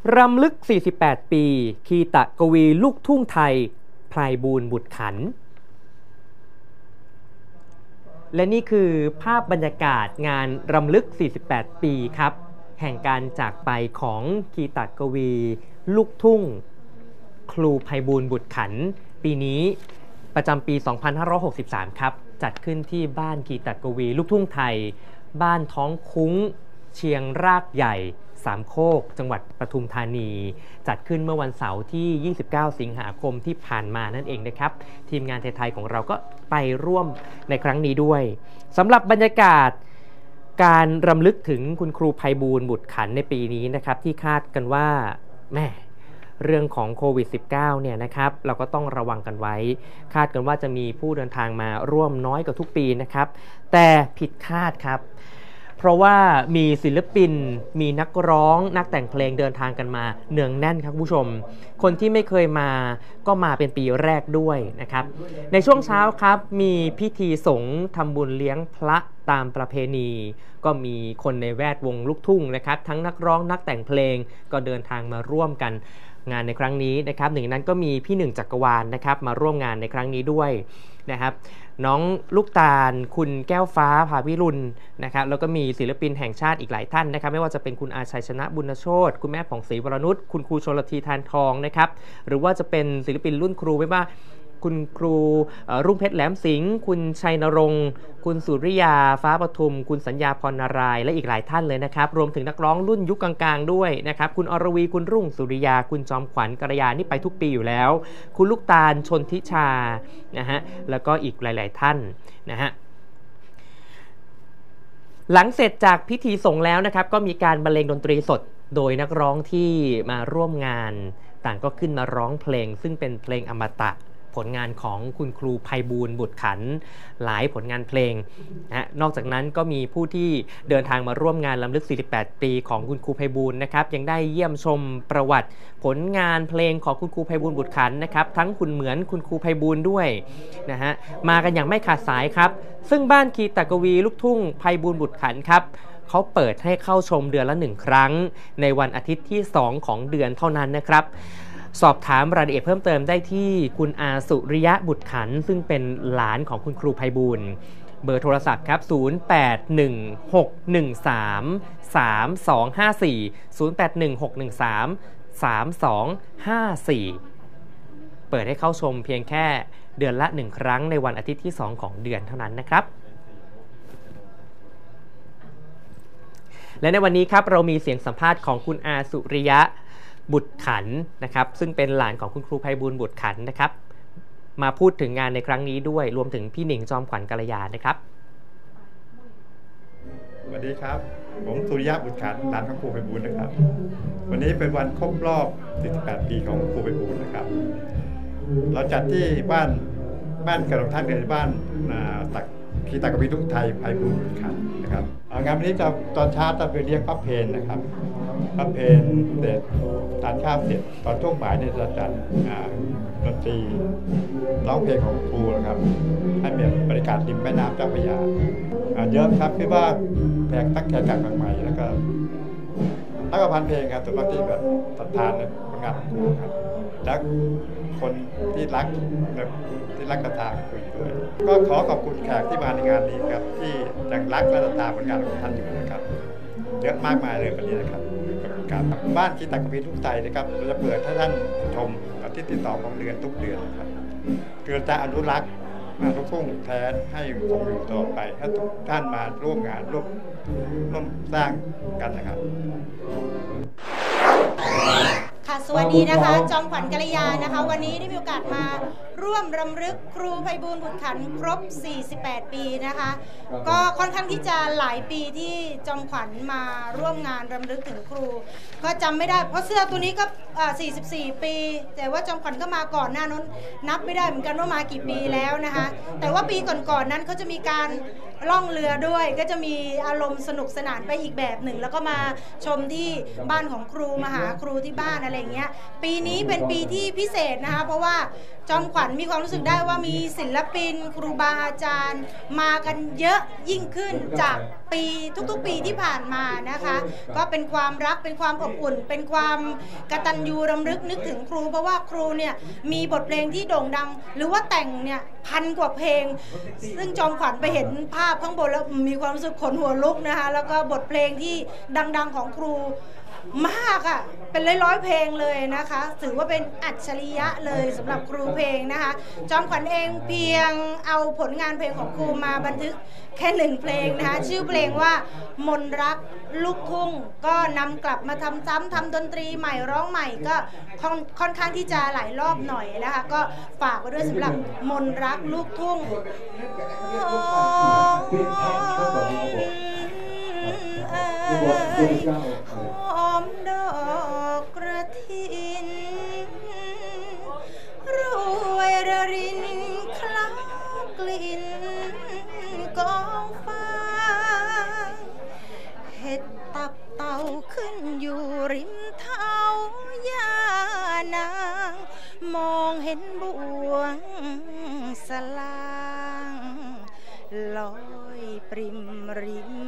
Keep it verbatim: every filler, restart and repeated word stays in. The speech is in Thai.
รำลึกสี่สิบแปดปีคีตะกวีลูกทุ่งไทยไพบูลย์บุตรขันและนี่คือภาพบรรยากาศงานรำลึกสี่สิบแปดปีครับแห่งการจากไปของคีตะกวีลูกทุ่งครูไพบูลย์บุตรขันปีนี้ประจำปีสองพันห้าร้อยหกสิบสามครับจัดขึ้นที่บ้านคีตะกวีลูกทุ่งไทยบ้านท้องคุ้งเชียงรากใหญ่สามโคกจังหวัดปทุมธานีจัดขึ้นเมื่อวันเสาร์ที่ยี่สิบเก้าสิงหาคมที่ผ่านมานั่นเองนะครับทีมงานไทยๆของเราก็ไปร่วมในครั้งนี้ด้วยสำหรับบรรยากาศการรำลึกถึงคุณครูไพบูลย์บุตรขันในปีนี้นะครับที่คาดกันว่าแม่เรื่องของโควิด สิบเก้า เนี่ยนะครับเราก็ต้องระวังกันไว้คาดกันว่าจะมีผู้เดินทางมาร่วมน้อยกว่าทุกปีนะครับแต่ผิดคาดครับเพราะว่ามีศิลปินมีนักร้องนักแต่งเพลงเดินทางกันมาเนืองแน่นครับผู้ชมคนที่ไม่เคยมาก็มาเป็นปีแรกด้วยนะครับในช่วงเช้าครับมีพิธีสงฆ์ทำบุญเลี้ยงพระตามประเพณีก็มีคนในแวดวงลูกทุ่งนะครับทั้งนักร้องนักแต่งเพลงก็เดินทางมาร่วมกันงานในครั้งนี้นะครับหนึ่งนั้นก็มีพี่หนึ่งจักรวาลนะครับมาร่วมงานในครั้งนี้ด้วยนะครับน้องลูกตาลคุณแก้วฟ้าภาวิรุณนะครับแล้วก็มีศิลปินแห่งชาติอีกหลายท่านนะครับไม่ว่าจะเป็นคุณอาชัยชนะบุญโชติคุณแม่ผ่องศรีวรนุชคุณครูชลธีทานทองนะครับหรือว่าจะเป็นศิลปินรุ่นครูไม่ว่าคุณครูรุ่งเพชรแหลมสิงห์คุณชัยนรงค์คุณสุริยาฟ้าปทุมคุณสัญญาพรนารายและอีกหลายท่านเลยนะครับรวมถึงนักร้องรุ่นยุคกลางๆด้วยนะครับคุณอรวีคุณรุ่งสุริยาคุณจอมขวัญกัลยานี่ไปทุกปีอยู่แล้วคุณลูกตาลชนทิชานะฮะแล้วก็อีกหลายๆท่านนะฮะหลังเสร็จจากพิธีสงฆ์แล้วนะครับก็มีการบรรเลงดนตรีสดโดยนักร้องที่มาร่วมงานต่างก็ขึ้นมาร้องเพลงซึ่งเป็นเพลงอมตะผลงานของคุณครูไพบูลย์บุตรขันหลายผลงานเพลงนะนอกจากนั้นก็มีผู้ที่เดินทางมาร่วมงานรำลึกสี่สิบแปดปีของคุณครูไพบูลย์นะครับยังได้เยี่ยมชมประวัติผลงานเพลงของคุณครูไพบูลย์บุตรขันนะครับทั้งคุณเหมือนคุณครูไพบูลย์ด้วยนะฮะมากันอย่างไม่ขาดสายครับซึ่งบ้านคีตะกวีลูกทุ่งไพบูลย์บุตรขันครับเขาเปิดให้เข้าชมเดือนละหนึ่งครั้งในวันอาทิตย์ที่สองของเดือนเท่านั้นนะครับสอบถามรายละเอียดเพิ่มเติมได้ที่คุณอาสุริยะบุตรขันซึ่งเป็นหลานของคุณครูไพบูลย์เบอร์โทรศัพท์ครับศูนย์ แปด หนึ่ง หก หนึ่ง สาม สาม สอง ห้า สี่ ศูนย์ แปด หนึ่ง หก หนึ่ง สาม สาม สอง ห้า สี่เปิดให้เข้าชมเพียงแค่เดือนละหนึ่งครั้งในวันอาทิตย์ที่สองของเดือนเท่านั้นนะครับและในวันนี้ครับเรามีเสียงสัมภาษณ์ของคุณอาสุริยะบุตรขันนะครับซึ่งเป็นหลานของคุณครูไพบูลย์บุตรขันนะครับมาพูดถึงงานในครั้งนี้ด้วยรวมถึงพี่หนิงจอมขวัญกัลยานะครับสวัสดีครับผมสุริยะบุตรขันหลานของครูไพบูลย์นะครับวันนี้เป็นวันครบรอบสี่สิบแปดปีของครูไพบูลย์นะครับเราจัดที่บ้านบ้านกระดองทักเดินบ้านตักคีตะกวีลูกไทยไพบูลย์บุตรขันนะครับงานวันนี้จะตอนเช้าจะไปเรียกพระเพลนะครับพระเพลเสร็จทานข้าวเสร็จตอนช่วงบ่ายเนี่ยจะจัดดนตรีร้องเพลงของครูนะครับให้มีบรรยากาศริมแม่น้ำเจ้าพระยาเยอะครับคือว่าแขกตั้งแขกกันใหม่แล้วก็ตั้งพันเพลงครับส่วนมากที่แบบศรัทธาในผลงานของครูครับและคนที่รักที่รักศรัทธาคุยด้วยก็ขอขอบคุณแขกที่มาในงานนี้ครับที่ยังรักและศรัทธาผลงานของท่านอยู่นะครับเยอะมากมายเลยวันนี้นะครับบ้านคีตะกวีลูกไทยนะครับเราจะเปิดให้ท่านชมอาทิตย์ที่สองของเดือนทุกเดือนนะครับคือจะอนุรักษ์ลูกทุ่งแท้ให้คงอยู่ต่อไปถ้าทุกท่านมาร่วมงานร่วมร่วมสร้างกันนะครับค่ะสวัสดีนะคะจอมขวัญกัลยานะคะวันนี้ได้มีโอกาสมาร่วมรำลึกครูไพบูลย์บุตรขันครบสี่สิบแปดปีนะคะก็ค่อนข้างที่จะหลายปีที่จอมขวัญมาร่วมงานรำลึกถึงครูก็จำไม่ได้เพราะเสื้อตัวนี้ก็สี่สิบสี่ปีแต่ว่าจอมขวัญก็มาก่อนหน้านั้นนับไม่ได้เหมือนกันว่ามากี่ปีแล้วนะคะแต่ว่าปีก่อนๆนั้นเขาจะมีการล่องเรือด้วยก็จะมีอารมณ์สนุกสนานไปอีกแบบหนึ่งแล้วก็มาชมที่บ้านของครูมาหาครูที่บ้านอะไรอย่างเงี้ยปีนี้เป็นปีที่พิเศษนะคะเพราะว่าจอมขวัญมีความรู้สึกได้ว่ามีศิลปินครูบาอาจารย์มากันเยอะยิ่งขึ้นจากปีทุกๆปีที่ผ่านมานะคะก็เป็นความรักเป็นความอบอุ่นเป็นความกตัญญูรำลึกนึกถึงครูเพราะว่าครูเนี่ยมีบทเพลงที่โด่งดังหรือว่าแต่งเนี่ยพันกว่าเพลงซึ่งจอมขวัญไปเห็นภาพข้างบนแล้วมีความรู้สึกขนหัวลุกนะคะแล้วก็บทเพลงที่ดังๆของครูมากอ่ะเป็นร้อยๆเพลงเลยนะคะถือว่าเป็นอัจฉริยะเลยสำหรับครูเพลงนะคะจอมขวัญเองเพียงเอาผลงานเพลงของครูมาบันทึกแค่หนึ่งเพลงนะคะชื่อเพลงว่ามนรักลูกทุ่งก็นำกลับมาทำซ้ำทำดนตรีใหม่ร้องใหม่ก็ค่อนค่อนข้างที่จะหลายรอบหน่อยนะคะก็ฝากไว้ด้วยสำหรับมนรักลูกทุ่งหอมดอกกระถินรวยระรินคล้ากลิ่นกองฟางเห็ดตับเต่าขึ้นอยู่ริมเท้ายานางมองเห็นบวงสลางลอยปริมริม